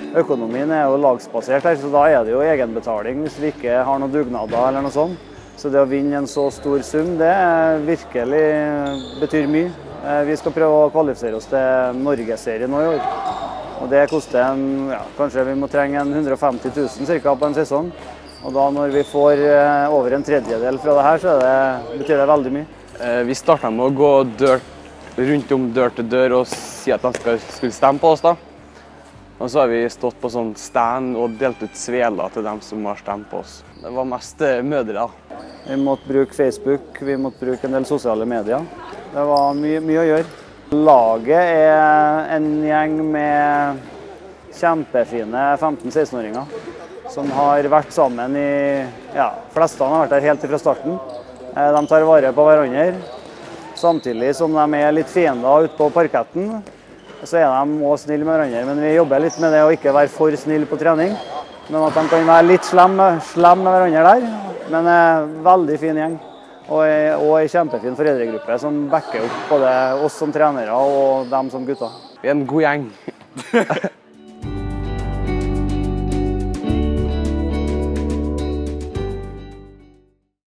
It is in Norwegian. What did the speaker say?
Økonomien er jo lagsbasert her, så da er det jo egenbetaling hvis vi ikke har noen dugnader eller noe sånt. Så det å vinne en så stor sum, det virkelig betyr mye. Vi skal prøve å kvalifisere oss til Norgesserien nå i år. Og det koster kanskje vi må trenge 150 000 cirka på en sesong. Og da når vi får over en tredjedel fra det her, så betyr det veldig mye. Vi startet med å gå rundt om dør til dør og si at de skulle stemme på oss da. Og så har vi stått på sånn stand og delt ut sveler til dem som har stemt på oss. Det var mest mødre da. Vi måtte bruke Facebook, vi måtte bruke en del sosiale medier. Det var mye å gjøre. Laget er en gjeng med kjempefine 15-16-åringer som har vært sammen fleste har vært der helt fra starten. De tar vare på hverandre, samtidig som de er litt fiender ute på parketten. Så er de også snille med hverandre, men vi jobber litt med det å ikke være for snill på trening. Men at de kan være litt slem med hverandre der. Men veldig fin gjeng. Og en kjempefin foreldregruppe som backer opp både oss som trenere og dem som gutter. Vi er en god gjeng.